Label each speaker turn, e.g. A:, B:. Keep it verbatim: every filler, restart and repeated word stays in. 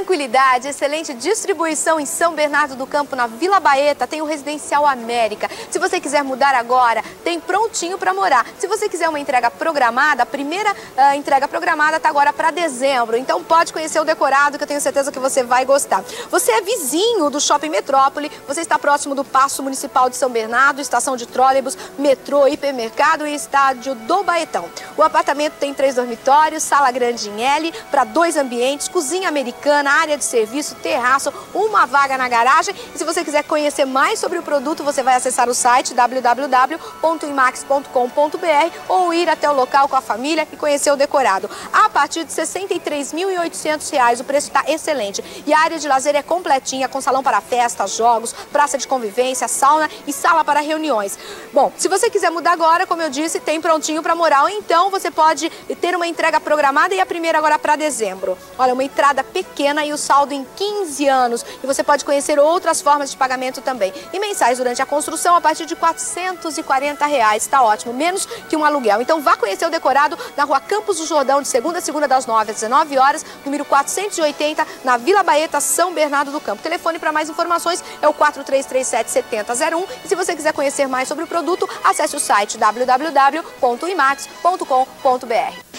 A: tranquilidade, excelente distribuição em São Bernardo do Campo, na Vila Baeta, tem o Residencial América. Se você quiser mudar agora, tem prontinho para morar. Se você quiser uma entrega programada, a primeira uh, entrega programada está agora para dezembro. Então pode conhecer o decorado, que eu tenho certeza que você vai gostar. Você é vizinho do Shopping Metrópole, você está próximo do Paço Municipal de São Bernardo, estação de trólebus, metrô, hipermercado e estádio do Baetão. O apartamento tem três dormitórios, sala grande em L, para dois ambientes, cozinha americana, área de serviço, terraço, uma vaga na garagem. E se você quiser conhecer mais sobre o produto, você vai acessar o site w w w ponto imax ponto com ponto b r ou ir até o local com a família e conhecer o decorado. A partir de sessenta e três mil e oitocentos reais, o preço está excelente. E a área de lazer é completinha, com salão para festas, jogos, praça de convivência, sauna e sala para reuniões. Bom, se você quiser mudar agora, como eu disse, tem prontinho para morar. Ou então você pode ter uma entrega programada e a primeira agora para dezembro. Olha, uma entrada pequena e o saldo em quinze anos. E você pode conhecer outras formas de pagamento também. E mensais durante a construção a partir de quatrocentos e quarenta reais. Está ótimo, menos que um aluguel. Então vá conhecer o decorado na rua Campos do Jordão, de segunda a segunda, das nove às dezenove horas, número quatrocentos e oitenta, na Vila Baeta, São Bernardo do Campo. O telefone para mais informações é o quatro três três sete, sete zero zero um. E se você quiser conhecer mais sobre o produto, acesse o site w w w ponto imax ponto com ponto b r.